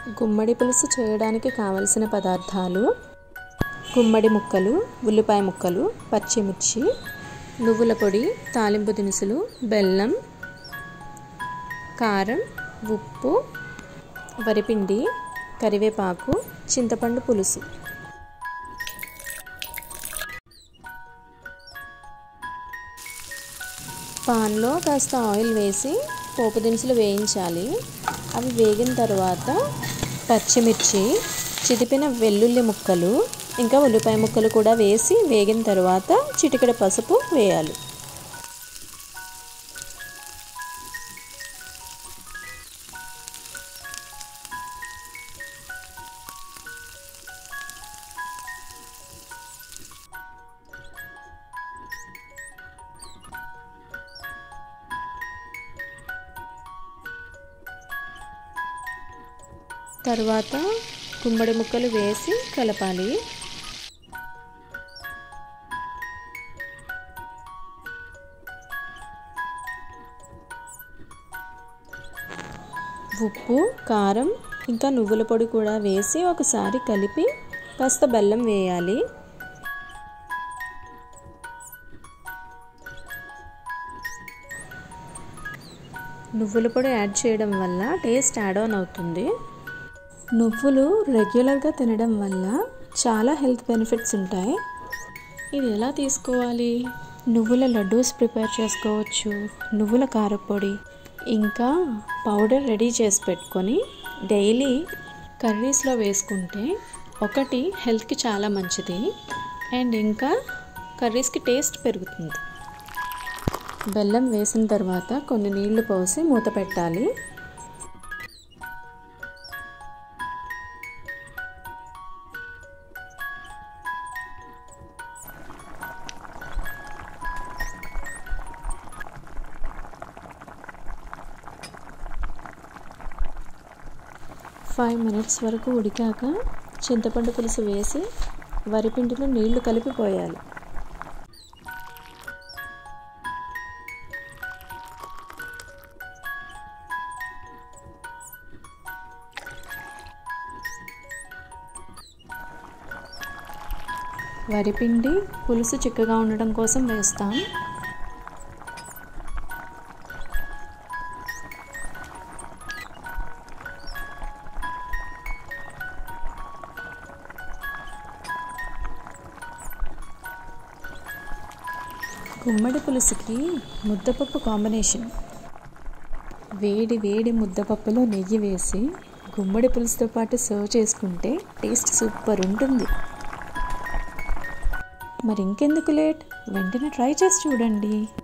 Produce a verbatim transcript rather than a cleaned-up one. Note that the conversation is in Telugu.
గుమ్మడి పులుసు చేయడానికి కావలసిన పదార్థాలు: గుమ్మడి ముక్కలు, ఉల్లిపాయ ముక్కలు, పచ్చిమిర్చి, నువ్వుల పొడి, తాలింపు దినుసులు, బెల్లం, కారం, ఉప్పు, వరిపిండి, కరివేపాకు, చింతపండు పులుసు. పాన్లో కాస్త ఆయిల్ వేసి పోపు దినుసులు వేయించాలి. అవి వేగిన తర్వాత పచ్చిమిర్చి, చిదిపిన వెల్లుల్లి ముక్కలు, ఇంకా ఉల్లిపాయ ముక్కలు కూడా వేసి వేగిన తర్వాత చిటికెడు పసుపు వేయాలి. తర్వాత గుమ్మడి ముక్కలు వేసి కలపాలి. ఉప్పు, కారం, ఇంకా నువ్వుల పొడి కూడా వేసి ఒకసారి కలిపి కాస్త బెల్లం వేయాలి. నువ్వుల పొడి యాడ్ చేయడం వల్ల టేస్ట్ యాడ్ ఆన్ అవుతుంది. నువ్వులు రెగ్యులర్గా తినడం వల్ల చాలా హెల్త్ బెనిఫిట్స్ ఉంటాయి. ఇది ఎలా తీసుకోవాలి? నువ్వుల లడ్డూస్ ప్రిపేర్ చేసుకోవచ్చు. నువ్వుల కారపొడి ఇంకా పౌడర్ రెడీ చేసి పెట్టుకొని డైలీ కర్రీస్లో వేసుకుంటే ఒకటి హెల్త్కి చాలా మంచిది, అండ్ ఇంకా కర్రీస్కి టేస్ట్ పెరుగుతుంది. బెల్లం వేసిన తర్వాత కొన్ని నీళ్లు పోసి మూత పెట్టాలి. ఫైవ్ మినిట్స్ వరకు ఉడికాక చింతపండు పులుసు వేసి వరిపిండిలో నీళ్లు కలిపి పోయాలి. వరిపిండి పులుసు చిక్కగా ఉండడం కోసం వేస్తాం. గుమ్మడి పులుసుకి ముద్దపప్పు కాంబినేషన్. వేడి వేడి ముద్దపప్పులో నెయ్యి వేసి గుమ్మడి పులుసుతో పాటు సర్వ్ చేసుకుంటే టేస్ట్ సూపర్ ఉంటుంది. మరి ఇంకెందుకు లేట్, వెంటనే ట్రై చేసి చూడండి.